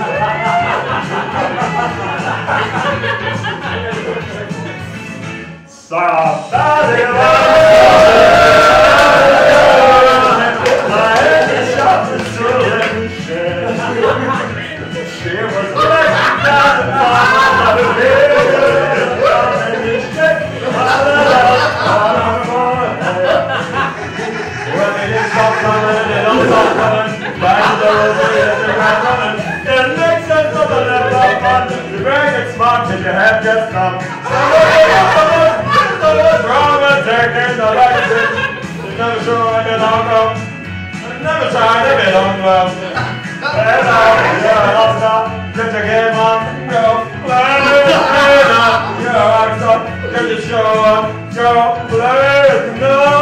Somebody she was left down the bottom of the when it is all coming, it all coming, back to the road, it's running. It makes sense of the left up front. You're very good smart till you have just come. What's wrong with taking the right thing? You're never sure when you don't go. Never tried if you don't go. Get your game on, go. Play it up, you're a rock star. Get your show on, go. Play it, no.